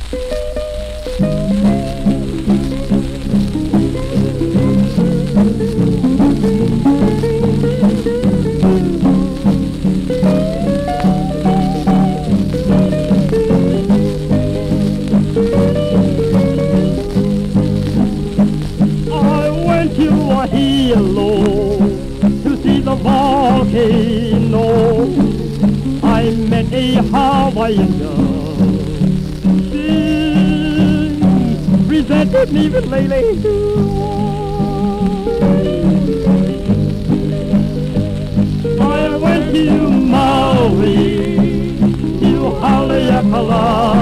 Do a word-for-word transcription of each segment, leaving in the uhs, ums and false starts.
Hilo to see the volcano. I met a Hawaiian girl. She presented me with Lele. I went to Maui, to Hawaiian.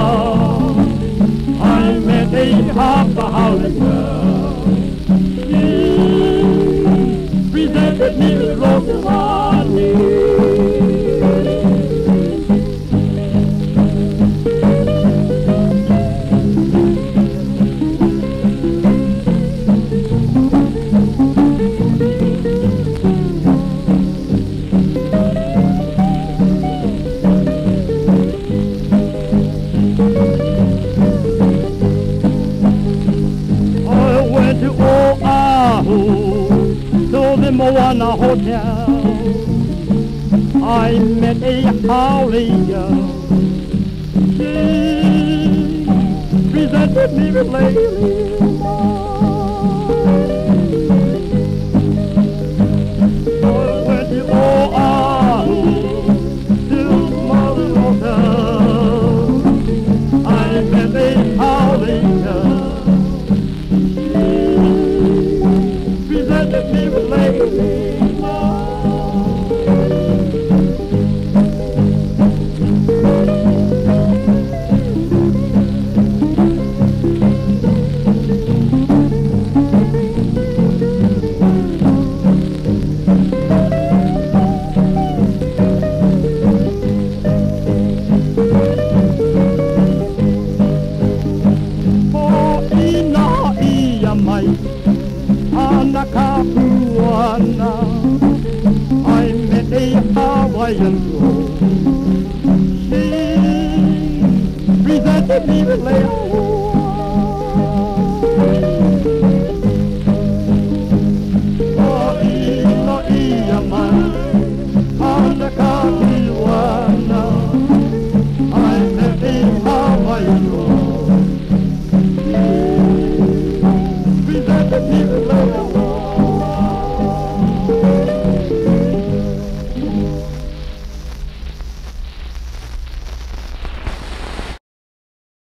I met a Hawaiian girl. Presented me with roses on me. I went to Oahu, the Moana Hotel. I met a Howling girl. She presented me with Lady. I went to Oahu, to Moana Hotel. I met a Howling girl. Presented me with Lady. I met a Hawaiian girl. She presented me with Leo.